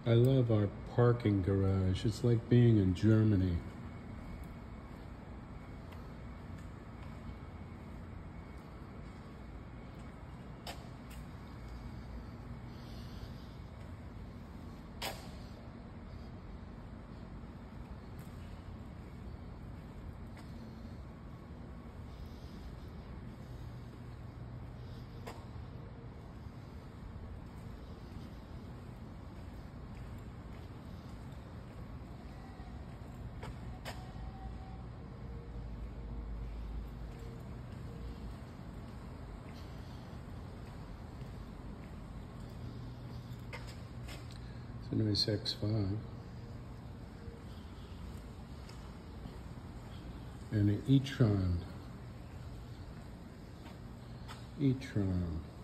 I love our parking garage. It's like being in Germany. It's a nice X5. And an e-tron. E-tron.